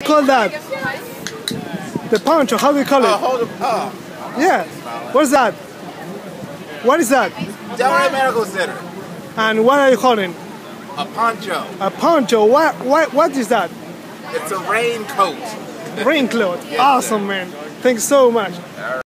call that? The poncho, how do you call it? Hold it. Yeah. What's that? What is that? DelRay Medical Center. And what are you calling? A poncho. A poncho. What is that? It's a raincoat. Raincoat. Yes, Awesome, sir. man. Thanks so much.